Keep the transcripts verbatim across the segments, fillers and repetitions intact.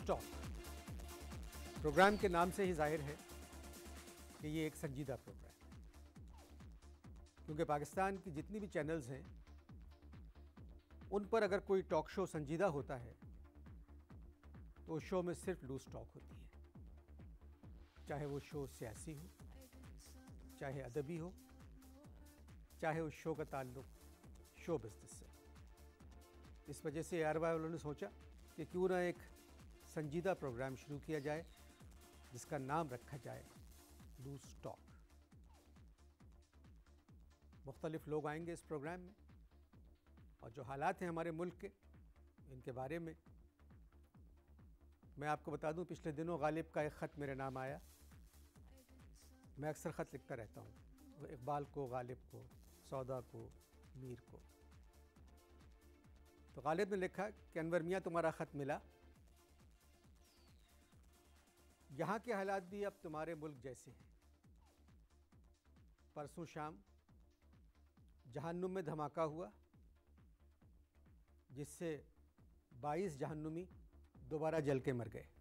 Talk. Programme के नाम से ही जाहिर है कि ये एक संजीदा प्रोग्राम है, क्योंकि पाकिस्तान की जितनी भी चैनल्स हैं उन पर अगर कोई टॉक शो संजीदा होता है तो उस शो में सिर्फ लूज टॉक होती है, चाहे वो शो सियासी हो, चाहे अदबी हो, चाहे उस शो का ताल्लुक शो बिजनेस से। इस वजह से ए आर वाई वालों ने सोचा कि क्यों ना एक संजीदा प्रोग्राम शुरू किया जाए जिसका नाम रखा जाए लूज टॉक। मुख्तलिफ लोग आएंगे इस प्रोग्राम में और जो हालात हैं हमारे मुल्क के, इनके बारे में मैं आपको बता दूं, पिछले दिनों गालिब का एक ख़त मेरे नाम आया। मैं अक्सर ख़त लिखता रहता हूँ, इकबाल को, गालिब को, सौदा को, मीर को। तो गालिब ने लिखा कि अनवर मियाँ तुम्हारा ख़त मिला, यहाँ के हालात भी अब तुम्हारे मुल्क जैसे हैं। परसों शाम जहन्नुम में धमाका हुआ जिससे बाईस जहन्नुमी दोबारा जल के मर गए।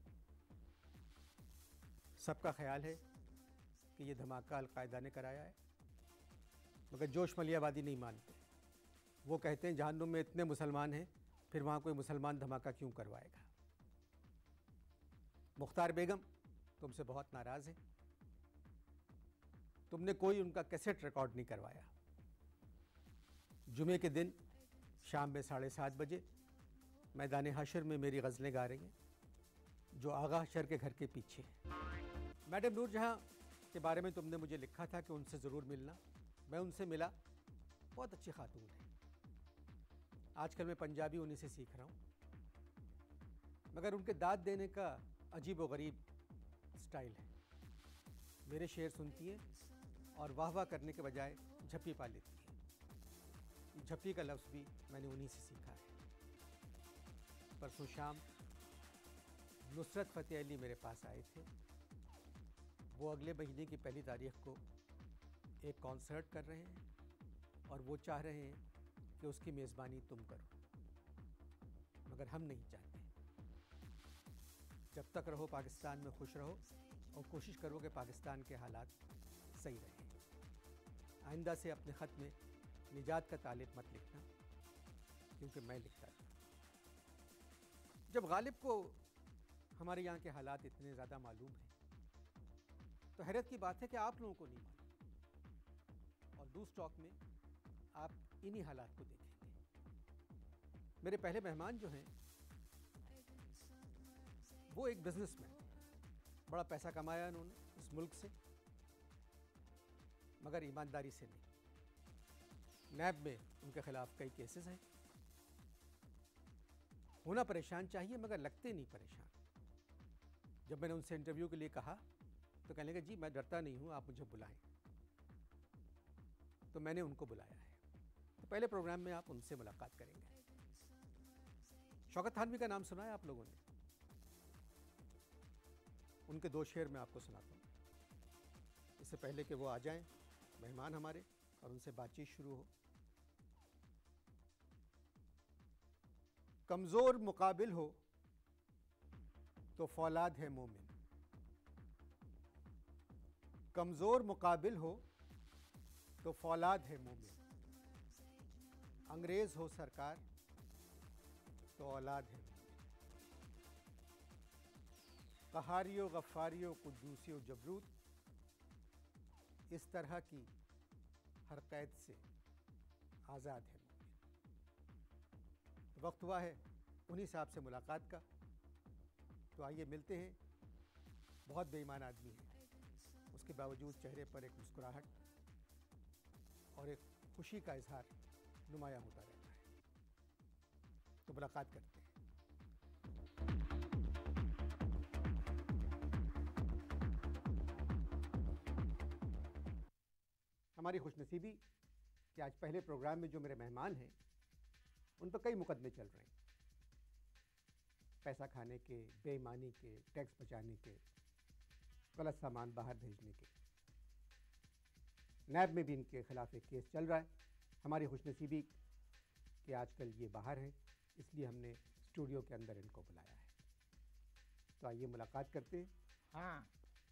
सबका ख्याल है कि ये धमाका अल-कायदा ने कराया है, मगर जोश मलियाबादी नहीं मानते। वो कहते हैं जहन्नुम में इतने मुसलमान हैं, फिर वहाँ कोई मुसलमान धमाका क्यों करवाएगा। मुख्तार बेगम तुमसे बहुत नाराज़ हैं, तुमने कोई उनका कैसेट रिकॉर्ड नहीं करवाया। जुमे के दिन शाम में साढ़े सात बजे मैदान हशर में मेरी गज़लें गा रही हैं, जो आगा हशर के घर के पीछे है। मैडम नूरजहाँ के बारे में तुमने मुझे लिखा था कि उनसे ज़रूर मिलना। मैं उनसे मिला, बहुत अच्छी खातून है। आजकल मैं पंजाबी उन्हीं से सीख रहा हूँ, मगर उनके दाद देने का अजीब व गरीब स्टाइल है। मेरे शेर सुनती हैं और वाह वाह करने के बजाय झप्पी पा लेती हैं। झप्पी का लफ्ज़ भी मैंने उन्हीं से सीखा है। परसों शाम नुसरत फ़तेह अली मेरे पास आए थे। वो अगले महीने की पहली तारीख को एक कॉन्सर्ट कर रहे हैं और वो चाह रहे हैं कि उसकी मेज़बानी तुम करो, मगर हम नहीं चाहते। जब तक रहो पाकिस्तान में खुश रहो और कोशिश करो कि पाकिस्तान के हालात सही रहें। आइंदा से अपने ख़त में निजात का तालिब मत लिखना, क्योंकि मैं लिखता था। जब गालिब को हमारे यहाँ के हालात इतने ज़्यादा मालूम हैं तो हैरत की बात है कि आप लोगों को नहीं मालूम, और लूज टॉक में आप इन्हीं हालात को देखेंगे। मेरे पहले मेहमान जो हैं वो एक बिजनेसमैन, बड़ा पैसा कमाया उन्होंने इस मुल्क से, मगर ईमानदारी से नहीं। नैब में उनके खिलाफ कई केसेस हैं। होना परेशान चाहिए, मगर लगते नहीं परेशान। जब मैंने उनसे इंटरव्यू के लिए कहा तो कहने लगे, जी मैं डरता नहीं हूं, आप मुझे बुलाएं। तो मैंने उनको बुलाया है। तो पहले प्रोग्राम में आप उनसे मुलाकात करेंगे। शौकत थानवी का नाम सुना है आप लोगों ने? उनके दो शेर मैं आपको सुनाता हूँ, इससे पहले कि वो आ जाएं मेहमान हमारे और उनसे बातचीत शुरू हो। कमज़ोर मुकाबिल हो तो फौलाद है मोमिन, कमज़ोर मुकाबिल हो तो फौलाद है मोमिन, अंग्रेज़ हो सरकार तो औलाद है मोमिन, कहारियो गफ़ारियो कुद्दूसियो जबरूत, इस तरह की हर कैद से आज़ाद है मोमिन। वक्त हुआ है उन्हीं साहब से मुलाकात का, तो आइए मिलते हैं। बहुत बेईमान आदमी है, उसके बावजूद चेहरे पर एक मुस्कुराहट और एक खुशी का इजहार नुमाया होता रहता है। तो मुलाकात करते हैं। हमारी खुशनसीबी कि आज पहले प्रोग्राम में जो मेरे मेहमान हैं उन पर कई मुकदमे चल रहे हैं, पैसा खाने के, बेईमानी के, टैक्स बचाने के, गलत सामान बाहर भेजने के। नैब में भी इनके खिलाफ एक केस चल रहा है। हमारी खुशनसीबी कि आजकल ये बाहर हैं, इसलिए हमने स्टूडियो के अंदर इनको बुलाया है। तो आइए मुलाकात करते हैं। हाँ,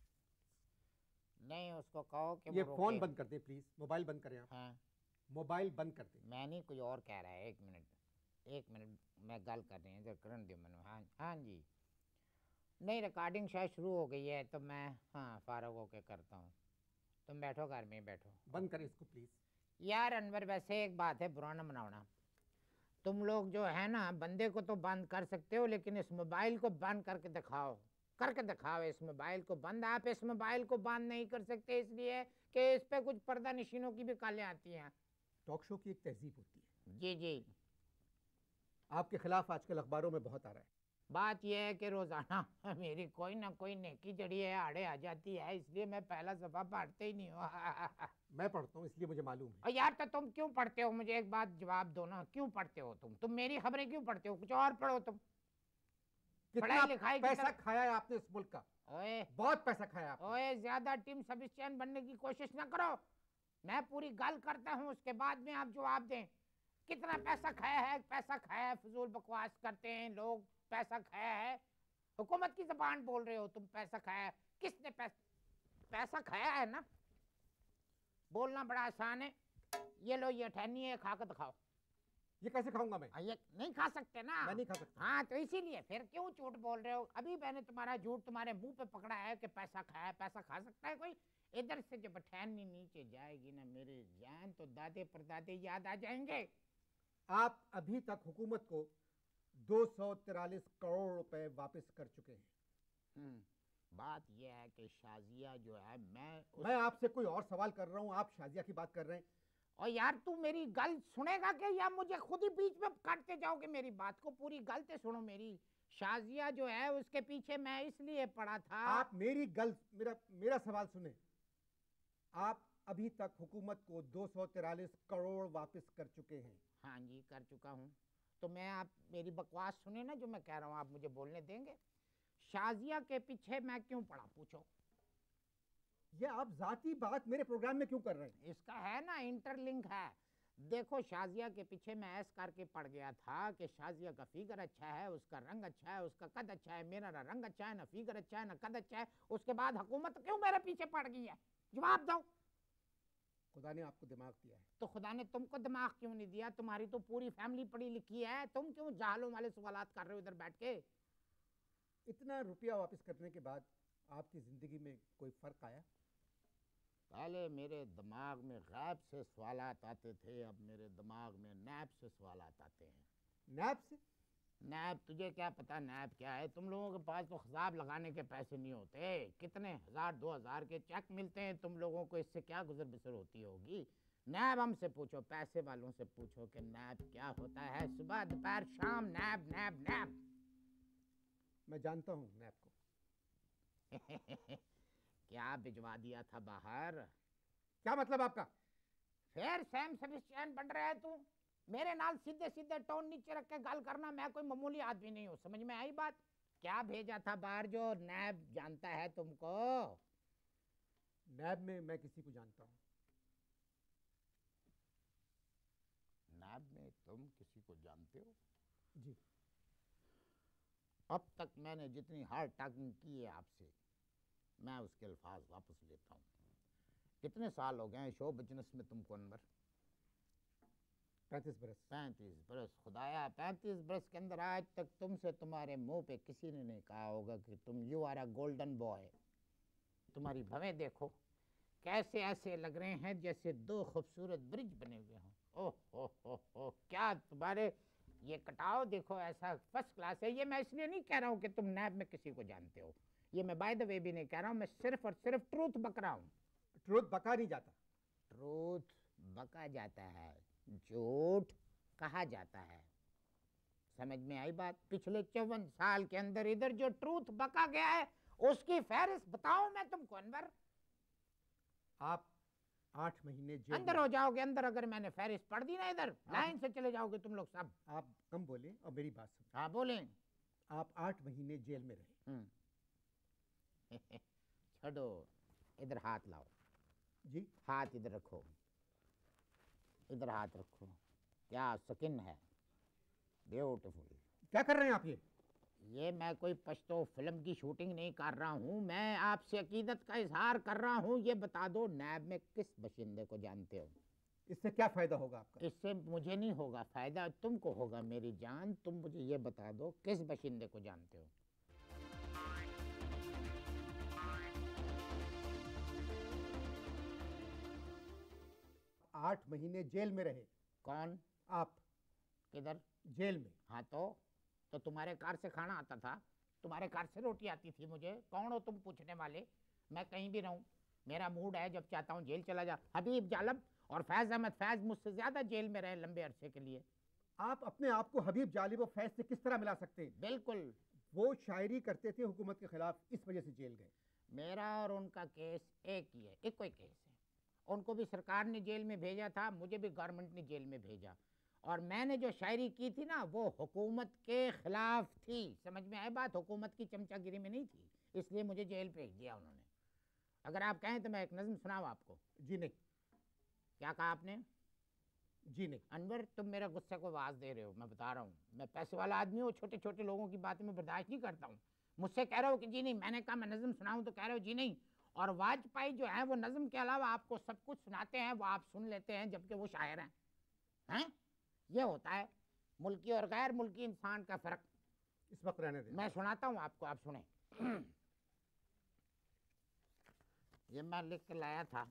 नहीं उसको कहो कि ये वो फोन रोके। बंद कर दें प्लीज, मोबाइल बंद करें आप। हाँ, मोबाइल बंद कर दें। मैं नहीं, कोई और कह रहा है। एक मिनट एक मिनट मैं गल कर रही हूँ, करण दो मैनू। हाँ हाँ जी, नहीं रिकॉर्डिंग शायद शुरू हो गई है, तो मैं हाँ फारग होके करता हूँ। तुम बैठो, घर में ही बैठो। बंद करें इसको प्लीज। यार अनवर, वैसे एक बात है, बुरा ना मनाना। तुम लोग जो है ना, बंदे को तो बंद कर सकते हो, लेकिन इस मोबाइल को बंद करके दिखाओ, करके दिखाओ इस मोबाइल को बंद। आप इस मोबाइल को बंद नहीं कर सकते, इसलिए कि इस पे कुछ पर्दा नशीनों की भी कालें आती हैं। टॉक शो की एक तहजीब होती है। जी जी। आपके खिलाफ आजकल अखबारों में बहुत आ रहा है। बात यह है कि रोजाना मेरी कोई ना कोई नेकी जड़ी है आड़े आ जाती है, इसलिए मैं पहला सफा पढ़ते ही नहीं हूँ। मैं पढ़ता हूँ इसलिए मुझे मालूम है। और यार तो तुम क्यों पढ़ते हो? मुझे एक बात जवाब दो ना, क्यों पढ़ते हो तुम? तुम मेरी खबरें क्यों पढ़ते हो? कुछ और पढ़ो तुम। कितना पढ़ाई लिखाई की पैसा तरफ- खाया है आपने इस मुल्क का? ओए बहुत पैसा खाया आपने। ओए, ज्यादा टीम सफिशिएंट बनने की कोशिश ना करो। मैं पूरी गल करता हूँ, उसके बाद में आप जवाब दें। कितना पैसा खाया है? पैसा खाया है, फजूल बकवास करते हैं लोग। पैसा खाया है, हुकूमत की जबान बोल रहे हो तुम। पैसा खाया है, किसने पैसा पैसा खाया है ना? बोलना बड़ा आसान है। ये लो, ये ठहनी है, खा कर दिखाओ। ये कैसे खाऊंगा मैं? हाँ, ये नहीं खा सकते ना? मैं नहीं खा सकता। हाँ, तो इसीलिए फिर क्यों झूठ बोल रहे हो? अभी मैंने तुम्हारा झूठ तुम्हारे मुंह पे पकड़ा है कि पैसा खाया। पैसा खा सकता है कोई? इधर से जब ठहनी नीचे जाएगी ना मेरे जान, तो दादे परदादे याद आ जाएंगे। आप अभी तक हुकूमत को दो सौ तिरालीस करोड़ रुपए वापस कर चुके हैं। हम्म, बात यह है कि शाजिया जो है, मैं उस... मैं आपसे कोई और सवाल कर रहा हूं, आप शाजिया की बात कर रहे हैं। और यार तू मेरी गल सुनेगा कि या मुझे खुद ही बीच में काटते जाओगे? मेरी बात को पूरी गल से सुनो मेरी। शाजिया जो है, उसके पीछे मैं इसलिए पड़ा था। आप मेरी गल मेरा मेरा सवाल सुने। आप अभी तक हुकूमत को दो सौ तिरालीस करोड़ वापस कर चुके हैं। हाँ जी, कर चुका हूँ। तो मैं, आप मेरी बकवास सुने ना जो मैं कह रहा हूँ, आप मुझे बोलने देंगे? शाजिया के पीछे मैं क्यों पड़ा, पूछो। ये आप जाती बात मेरे प्रोग्राम में क्यों कर रहे हैं? इसका है ना इंटरलिंक है। देखो, शाजिया के पीछे मैं ऐस करके पड़ गया था कि शाजिया का फिगर अच्छा है, उसका रंग अच्छा है, उसका कद अच्छा है। मेरा ना रंग अच्छा है, ना फिगर अच्छा है, ना कद अच्छा है। उसके बाद हुकूमत क्यों मेरे पीछे पड़ गई है? जवाब दो। खुदा ने आपको दिमाग दिया है। तो खुदा ने तुमको दिमाग क्यों नहीं दिया? तुम्हारी तो पूरी फैमिली पढ़ी लिखी है, तुम क्यों जाहलों वाले सवालात कर रहे हो इधर बैठ के? इतना रुपया वापस करने के बाद आपकी जिंदगी में कोई फर्क आया? पहले मेरे दिमाग में गैब से सवालात आते थे, अब मेरे दिमाग में नैब से सवालात आते हैं। नैब से? नैब? तुझे क्या पता नैब क्या है? तुम लोगों के पास तो हिसाब लगाने के पैसे नहीं होते। कितने हजार दो हजार के चेक मिलते हैं तुम लोगों को, इससे क्या गुजर बसर होती होगी? नैब हमसे पूछो, पैसे वालों से पूछो कि नैब क्या होता है। सुबह दोपहर शाम नैब नैब नैब। मैं जानता हूँ नैब को। क्या भिजवा दिया था बाहर? क्या मतलब आपका? फिर सैम सफिशिएंट बन रहा है तू। मेरे नाल सीधे सीधे टोन नीचे रख के गल करना। मैं कोई मामूली आदमी नहीं हूँ, समझ में आई बात? क्या भेजा था बाहर जो नैब जानता है तुमको? नैब में मैं किसी को जानता हूँ। नैब में तुम किसी को जानते हो? जी। अब तक मैंने जितनी हार्ड टॉकिंग की है आपसे, मैं उसके अल्फाज वापस लेता हूँ। कितने साल हो गए शो बिजनेस में तुमको अनवर? पैंतीस बरस। पैंतीस बरस? खुदाया, पैंतीस बरस के अंदर आज तक तुमसे तुम्हारे मुंह पे किसी ने नहीं कहा होगा कि तुम you are a golden boy. तुम्हारी भवें देखो कैसे ऐसे लग रहे हैं जैसे दो खूबसूरत ब्रिज बने हुए हों। ओह हो हो हो, क्या तुम्हारे ये कटाव देखो, ऐसा फर्स्ट क्लास है। ये मैं इसलिए नहीं कह रहा हूँ कि तुम नैब में किसी को जानते हो, ये मैं बाय द वे भी नहीं कह रहा हूँ। मैं सिर्फ और सिर्फ ट्रूथ बक रहा हूँ। ट्रूथ बका नहीं जाता। ट्रूथ बका जाता है, झूठ कहा जाता है। समझ में आई बात? पिछले चौवन साल के अंदर इधर जो ट्रूथ बका गया है उसकी फहरिस्त बताऊं मैं तुमको अनवर? आप आठ महीने जेल अंदर हो जाओगे अंदर, अगर मैंने फहरिस्त पढ़ दी ना इधर, लाइन से चले जाओगे तुम लोग सब। आप कम बोले और मेरी बात सुनो। हाँ बोलें। आप आठ महीने जेल में रहे। छोड़ो, इधर हाथ लाओ जी। हाथ इधर रखो, इधर हाथ रखो। क्या स्किन है, ब्यूटीफुल। क्या कर रहे हैं आप? ये ये मैं कोई पश्तो फिल्म की शूटिंग नहीं कर रहा हूँ, मैं आपसे अकीदत का इजहार कर रहा हूँ। ये बता दो नैब में किस बशिंदे को जानते हो? इससे क्या फायदा होगा आपका? इससे मुझे नहीं होगा फायदा, तुमको होगा मेरी जान। तुम मुझे ये बता दो किस बशिंदे को जानते हो? आठ महीने जेल में रहे। कौन? आप। किधर? जेल में। हाँ तो तो तुम्हारे कार से खाना आता था, तुम्हारे कार से रोटी आती थी। मुझे कौन हो तुम पूछने वाले? मैं कहीं भी रहूं, मेरा मूड है, जब चाहता हूं जेल चला जा। हबीब जालब और फैज अहमद फैज मुझसे ज्यादा जेल में रहे लंबे अरसे के लिए। आप अपने आप को हबीब जालिब और फैज से किस तरह मिला सकते हैं? बिल्कुल। वो शायरी करते थे हुकूमत के खिलाफ, इस वजह से जेल गए। मेरा और उनका केस एक ही है, एक कोई केस है। उनको भी सरकार ने जेल में भेजा था, मुझे भी गवर्नमेंट ने जेल में भेजा। और मैंने जो शायरी की थी ना, वो हुकूमत के खिलाफ थी। समझ में आए बात? हुकूमत की चमचागिरी में नहीं थी, इसलिए मुझे जेल भेज दिया उन्होंने। अगर आप कहें तो मैं एक नज़म सुनाऊं आपको? जी नहीं। क्या कहा आपने? जी नहीं। अनवर, तुम मेरा गुस्से को आवाज़ दे रहे हो। मैं बता रहा हूँ, मैं पैसे वाला आदमी हूँ, छोटे छोटे लोगों की बातें मैं बर्दाश्त नहीं करता हूँ। मुझसे कह रहे हो कि जी नहीं, मैंने कहा मैं नज़म सुनाऊँ तो कह रहे हो जी नहीं। और वाजपेयी जो है वो नज़म के अलावा आपको सब कुछ सुनाते हैं, वो आप सुन लेते हैं, जबकि वो शायर हैं। हैं? ये होता है मुल्की और गैर मुल्की इंसान का फ़र्क। इस वक्त रहने दें। मैं सुनाता हूँ आपको, आप सुने। ये मैं लिख के लाया था।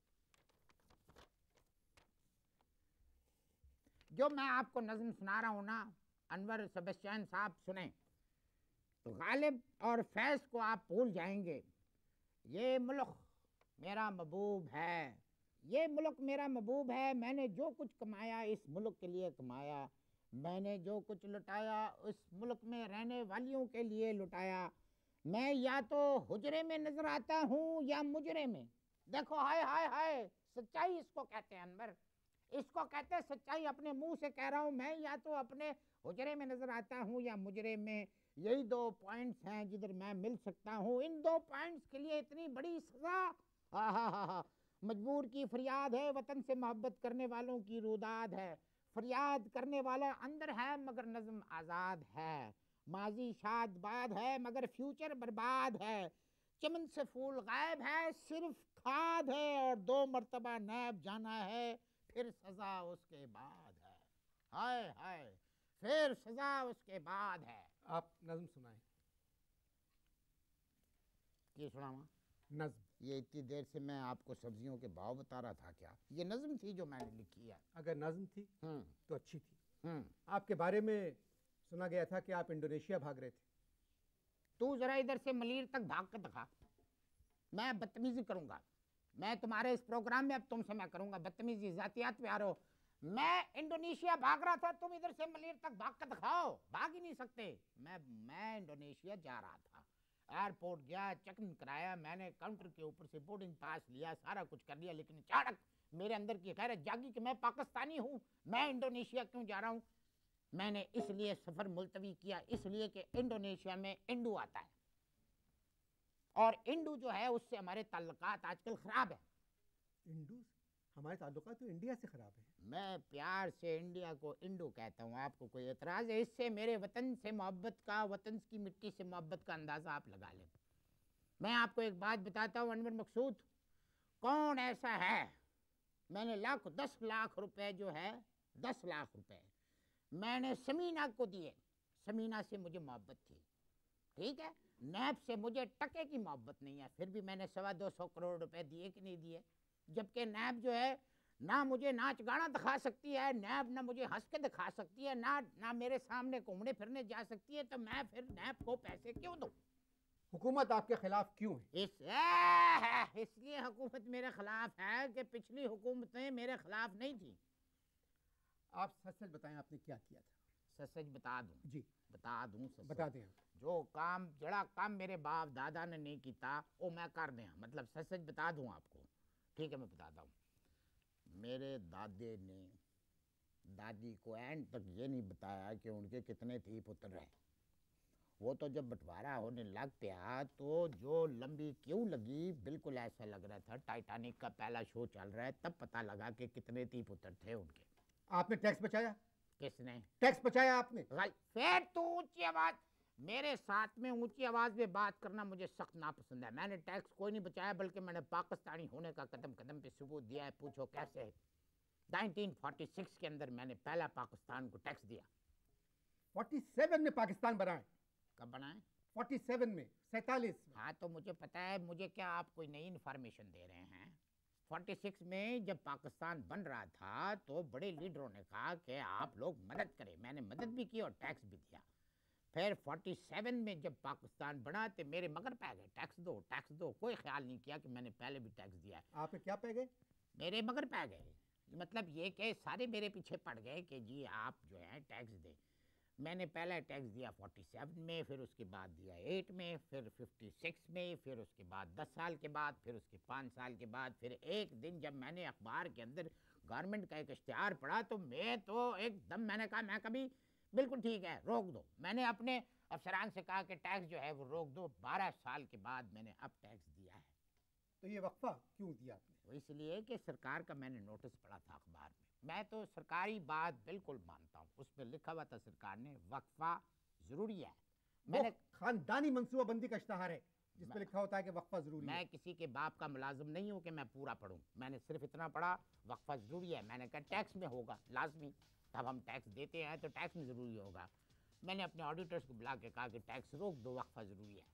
जो मैं आपको नज़म सुना रहा हूँ ना अनवर सेबेस्टियन साहब, सुने तो गालिब और फैज को आप भूल जाएंगे। ये मुल्क मेरा महबूब है, ये मुल्क मेरा महबूब है। मैंने जो कुछ कमाया इस मुल्क के लिए कमाया, मैंने जो कुछ लुटाया उस मुल्क में रहने वालियों के लिए लुटाया। मैं या तो हुजरे में नजर आता हूँ या मुजरे में। देखो, हाय हाय हाय, सच्चाई इसको कहते हैं अनवर, इसको कहते हैं सच्चाई। अपने मुंह से कह रहा हूँ, मैं या तो अपने हुजरे में नजर आता हूँ या मुजरे में। यही दो पॉइंट्स हैं जिधर मैं मिल सकता हूँ। इन दो पॉइंट्स के लिए इतनी बड़ी सजा। हा हा हा हा। मजबूर की फरियाद है, वतन से मोहब्बत करने वालों की रुदाद है। फरियाद करने वाला अंदर है मगर नज़म आज़ाद है। माजी शाद बाद है मगर फ्यूचर बर्बाद है। चमन से फूल गायब है, सिर्फ खाद है। और दो मर्तबा नैब जाना है, फिर सजा उसके बाद है। हाय हाय, फिर सजा उसके बाद है। आप नज़म सुनाएं। ये सुनावा नज़म? ये इतनी देर से मैं आपको सब्जियों के भाव बता रहा था। क्या ये नज़म थी जो मैंने लिखी है? अगर नज़म थी तो अच्छी थी। हम्म आपके बारे में सुना गया था कि आप इंडोनेशिया भाग रहे थे। तू जरा इधर से मलीर तक भाग कर दिखा, मैं बदतमीजी करूंगा। मैं तुम्हारे इस प्रोग्राम में अब तुमसे मैं करूंगा बदतमीजी, जातियात पे आ रहे हो। मैं इंडोनेशिया भाग रहा था, तुम इधर से मलीर तक भाग कर दिखाओ। भाग ही नहीं सकते। मैं मैं इंडोनेशिया जा रहा था, एयरपोर्ट गया, चेक इन कराया, मैंने काउंटर के ऊपर से बोर्डिंग पास लिया, सारा कुछ कर लिया। लेकिन अचानक मेरे अंदर की खैर जागी कि मैं पाकिस्तानी हूँ, मैं इंडोनेशिया क्यों जा रहा हूँ। मैंने इसलिए सफ़र मुलतवी किया, इसलिए कि इंडोनेशिया में इंडू आता है और इंडू जो है उससे हमारे ताल्लुकात आजकल ख़राब है। इंडू? हमारे ताल्लुकात तो इंडिया से ख़राब है। मैं प्यार से इंडिया को इंडू कहता हूँ। आपको कोई एतराज़ है? इससे मेरे वतन से मोहब्बत का, वतन की मिट्टी से मोहब्बत का अंदाज़ा आप लगा लें। मैं आपको एक बात बताता हूँ अनवर मकसूद, कौन ऐसा है, मैंने लाख दस लाख रुपए जो है, दस लाख रुपए मैंने समीना को दिए। समीना से मुझे मोहब्बत थी, ठीक है। नैब से मुझे टके की मोहब्बत नहीं है, फिर भी मैंने सवा दो सौ करोड़ रुपए दिए कि नहीं दिए? जबकि नैब जो है ना मुझे नाच गाना दिखा सकती है, नैब ना मुझे हंस के दिखा सकती है, ना ना मेरे सामने घूमने फिरने जा सकती है। तो मैं फिर नैब को पैसे क्यों दूं? हुकूमत आपके खिलाफ क्यों है? इस इसलिए हुकूमत मेरे खिलाफ है कि पिछली हुकूमतें मेरे खिलाफ नहीं थी। आप सच सच बताएं, आपने क्या किया था? सच सच बता दूं? जी बता दूं सच बता सच। दें। जो काम जड़ा काम मेरे बाप दादा ने नहीं किया वो मैं कर दें, मतलब सच सच बता दूं आपको। ठीक है, मैं बताता हूँ। मेरे दादे ने दादी को एंड तक ये नहीं बताया कि उनके कितने थी पुत्र रहे। वो तो जब बंटवारा होने लग गया तो जो लंबी क्यों लगी, बिल्कुल ऐसा लग रहा था टाइटैनिक का पहला शो चल रहा है, तब पता लगा कि कितने थी पुत्र थे उनके। आपने टैक्स बचाया? किसने टैक्स बचाया आपने? फिर तू ऊंची आवाज, मेरे साथ में ऊंची आवाज में बात करना मुझे सख्त नापसंद है। मैंने टैक्स कोई नहीं बचाया, बल्कि मैंने पाकिस्तानी होने का कदम कदम पे सबूत दिया है। पूछो कैसे? नाइनटीन फोर्टी सिक्स के अंदर मैंने पहला पाकिस्तान को टैक्स दिया। सैंतालीस में पाकिस्तान बना है। कब बना है? सैंतालीस में, सैतालीस में। हाँ तो मुझे पता है। मुझे क्या आप कोई नई इन्फॉर्मेशन दे रहे हैं? छियालीस में जब पाकिस्तान बन रहा था तो बड़े लीडरों ने कहा कि आप लोग मदद करें। मैंने मदद भी की और टैक्स भी दिया। फिर सैंतालीस में जब पाकिस्तान बना तो मेरे मगर पै गए, टैक्स दो टैक्स दो। कोई ख्याल नहीं किया कि मैंने पहले भी टैक्स दिया है। आपके क्या पै गए? मेरे मगर पै गए, मतलब ये कि सारे मेरे पीछे पड़ गए कि जी आप जो है टैक्स दें। मैंने पहला टैक्स दिया सैंतालीस में, फिर उसके बाद दिया आठ में, फिर छप्पन में, फिर उसके बाद दस साल के बाद, फिर उसके पाँच साल के बाद। फिर एक दिन जब मैंने अखबार के अंदर गवर्नमेंट का एक इश्तिहार पढ़ा तो मैं तो एकदम, मैंने कहा मैं कभी बिल्कुल ठीक है, रोक दो। मैंने अपने अफसरान से कहा कि टैक्स जो है वो रोक दो। बारह साल के बाद मैंने अब टैक्स दिया है। तो ये वक्फा क्यों दिया आपने? वो इसलिए कि सरकार का मैंने नोटिस पढ़ा था अखबार में। मैं तो सरकारी बात बिल्कुल मानता हूँ। उस पर लिखा हुआ था सरकार ने वक्फा जरूरी है। मैंने खानदानी मंसूबाबंदी का इश्तिहार है जिसमें लिखा होता है कि वक्फा जरूरी है। मैं किसी के बाप का मुलाजिम नहीं हूँ कि मैं पूरा पढ़ूँ। मैंने सिर्फ इतना पढ़ा वक्फा जरूरी है। मैंने कहा टैक्स में होगा लाजमी, तब हम टैक्स देते हैं तो टैक्स में ज़रूरी होगा। मैंने अपने ऑडिटर्स को बुला के कहा कि टैक्स रोक दो, वक्फा ज़रूरी है।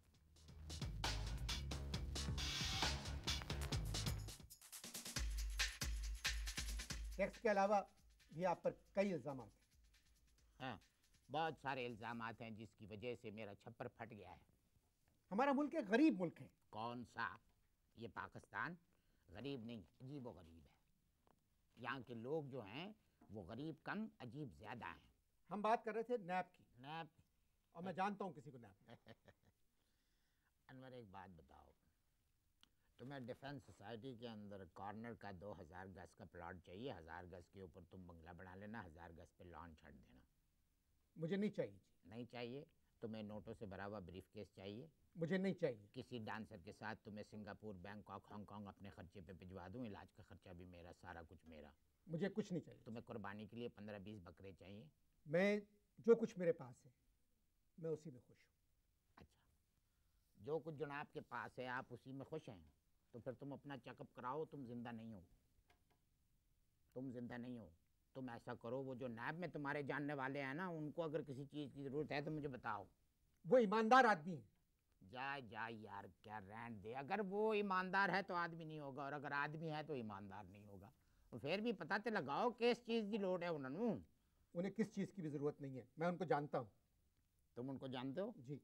टैक्स के अलावा भी आप पर कई इल्ज़ाम हैं। हाँ, बहुत सारे इल्ज़ाम हैं जिसकी वजह से मेरा छप्पर फट गया है। हमारा मुल्क एक गरीब मुल्क है। कौन सा? ये पाकिस्तान गरीब नहीं, अजीब व गरीब है। यहाँ के लोग जो हैं वो गरीब कम, अजीब ज़्यादा हैं। हम बात कर रहे थे नैब की। नैब? और मैं जानता हूँ किसी को नैब। अनवर एक बात बताओ, तुम्हें डिफेंस सोसाइटी के अंदर कॉर्नर का दो हज़ार गज का प्लॉट चाहिए। हज़ार गज के ऊपर तुम बंगला बना लेना, हज़ार गज पे लॉन छड़ देना। मुझे नहीं चाहिए जी। नहीं चाहिए? तुम्हें नोटों से भरा हुआ ब्रीफ केस चाहिए? मुझे नहीं चाहिए। किसी डांसर के साथ तुम्हें सिंगापुर, बैंकॉक, हांगकांग अपने खर्चे पे भिजवा दूँ। इलाज का खर्चा भी मेरा, सारा कुछ मेरा। मुझे कुछ नहीं चाहिए। तुम्हें कुर्बानी के लिए पंद्रह बीस बकरे चाहिए? मैं जो कुछ मेरे पास है मैं उसी में खुश हूँ। अच्छा, जो कुछ जनाब के पास है आप उसी में खुश हैं, तो फिर तुम अपना चेकअप कराओ। तुम जिंदा नहीं हो, तुम जिंदा नहीं हो। तुम ऐसा करो, वो जो नैब में तुम्हारे जानने वाले हैं ना, उनको अगर किसी चीज़ की ज़रूरत है तो मुझे बताओ। वो ईमानदार आदमी है। जा जा यार, क्या रहने दे। अगर वो ईमानदार है तो आदमी नहीं होगा, और अगर आदमी है तो ईमानदार नहीं होगा। तो फिर भी पता तो लगाओ किस चीज़ की लोड है उन्होंने। उन्हें किस चीज़ की भी ज़रूरत नहीं है, मैं उनको जानता हूँ। तुम उनको जानते हो? जी।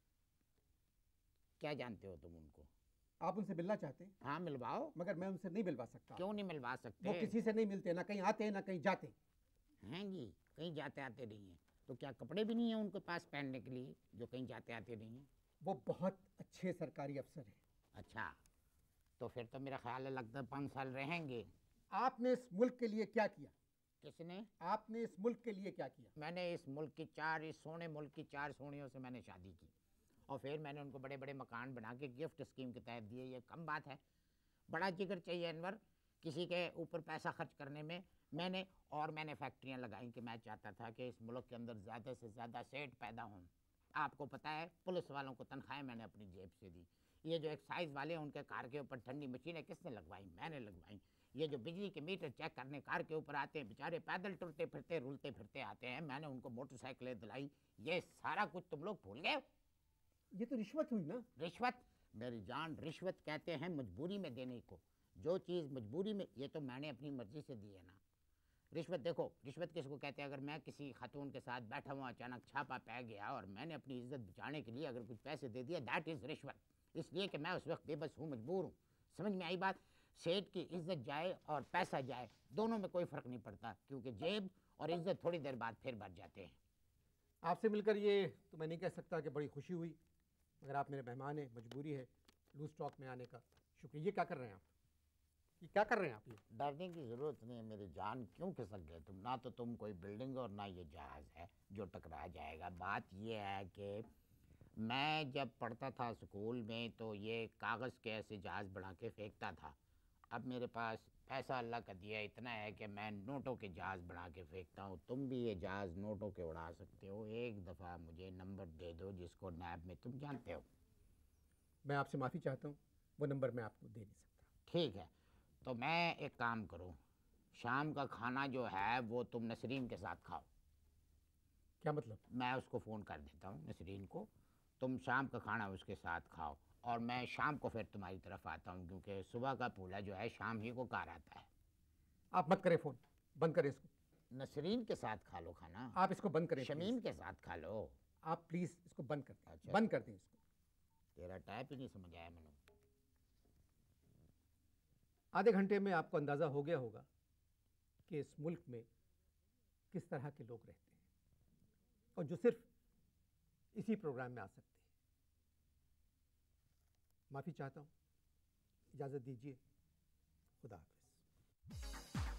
क्या जानते हो तुम उनको? आप उनसे मिलना चाहते हैं? हाँ मिलवाओ। मगर मैं उनसे नहीं मिलवा सकता। क्यों नहीं मिलवा सकते? वो किसी से नहीं मिलते, ना कहीं आते हैं ना कहीं जाते हैं जी। कहीं जाते आते नहीं हैं तो क्या कपड़े भी नहीं हैं उनके पास पहनने के लिए जो कहीं जाते आते नहीं हैं? वो बहुत अच्छे सरकारी अफसर हैं। अच्छा, तो फिर तो मेरा ख्याल है लगता है पाँच साल रहेंगे। आपने इस मुल्क के लिए क्या किया? किसने? आपने इस मुल्क के लिए क्या किया? मैंने इस मुल्क की चार, इस सोने मुल्क की चार सोनियों से मैंने शादी की, और फिर मैंने उनको बड़े बड़े मकान बना के गिफ्ट स्कीम के तहत दिए। ये कम बात है? बड़ा जिगर चाहिए अनवर किसी के ऊपर पैसा खर्च करने में। मैंने और मैंने फैक्ट्रियाँ लगाई कि मैं चाहता था कि इस मुल्क के अंदर ज़्यादा से ज़्यादा सेठ पैदा हों। आपको पता है पुलिस वालों को तनख्वाहें मैंने अपनी जेब से दी। ये जो एक्साइज वाले हैं उनके कार के ऊपर ठंडी मशीनें किसने लगवाई? मैंने लगवाई। ये जो बिजली के मीटर चेक करने कार के ऊपर आते हैं, बेचारे पैदल टुरते फिरते रुलते फिरते आते हैं, मैंने उनको मोटरसाइकिलें दिलाई। ये सारा कुछ तुम लोग भूल गए? ये तो रिश्वत हुई ना? रिश्वत? मेरी जान, रिश्वत कहते हैं मजबूरी में देने को। जो चीज़ मजबूरी में, ये तो मैंने अपनी मर्जी से दी है ना। रिश्वत देखो, रिश्वत किसको कहते हैं? अगर मैं किसी खातून के साथ बैठा हुआ अचानक छापा पै गया और मैंने अपनी इज्जत बचाने के लिए अगर कुछ पैसे दे दिया, दैट इज़ रिश्वत। इसलिए कि मैं उस वक्त बेबस हूँ, मजबूर हूँ। समझ में आई बात? सेठ की इज्जत जाए और पैसा जाए, दोनों में कोई फ़र्क नहीं पड़ता, क्योंकि जेब और इज्जत थोड़ी देर बाद फिर भर जाते हैं। आपसे मिलकर ये तो मैं नहीं कह सकता कि बड़ी खुशी हुई, मगर आप मेरे मेहमान हैं, मजबूरी है लूज टॉक में आने का। शुक्रिया। ये क्या कर रहे हैं आप? ये क्या कर रहे हैं आप? ये डरने की ज़रूरत नहीं है मेरी जान। क्यों खिसक गए तुम? ना तो तुम कोई बिल्डिंग और ना ये जहाज़ है जो टकरा जाएगा। बात ये है कि मैं जब पढ़ता था स्कूल में तो ये कागज़ के ऐसे जहाज़ बना के फेंकता था। अब मेरे पास ऐसा अल्लाह का दिया इतना है कि मैं नोटों के जहाज बना के फेंकता हूँ, तुम भी ये जहाज नोटों के उड़ा सकते हो। एक दफ़ा मुझे नंबर दे दो जिसको नैब में तुम जानते हो। मैं आपसे माफ़ी चाहता हूँ, वो नंबर मैं आपको दे नहीं सकता। ठीक है, तो मैं एक काम करूँ, शाम का खाना जो है वो तुम नसरीन के साथ खाओ। क्या मतलब? मैं उसको फ़ोन कर देता हूँ नसरीन को, तुम शाम का खाना उसके साथ खाओ और मैं शाम को फिर तुम्हारी तरफ आता हूँ, क्योंकि सुबह का पूला जो है शाम ही को कार आता है। आप मत करें फ़ोन, बंद करें इसको। नसरीन के साथ खा लो खाना। आप इसको बंद करें, शमीम के साथ खा लो। आप प्लीज़ इसको बंद कर दें। अच्छा, बंद कर दें इसको। तेरा टाइप ही नहीं समझ आया मैंने। आधे घंटे में आपको अंदाज़ा हो गया होगा कि इस मुल्क में किस तरह के लोग रहते हैं और जो सिर्फ इसी प्रोग्राम में आ सकते हैं। माफ़ी चाहता हूँ, इजाज़त दीजिए, खुदा हाफ़िज़।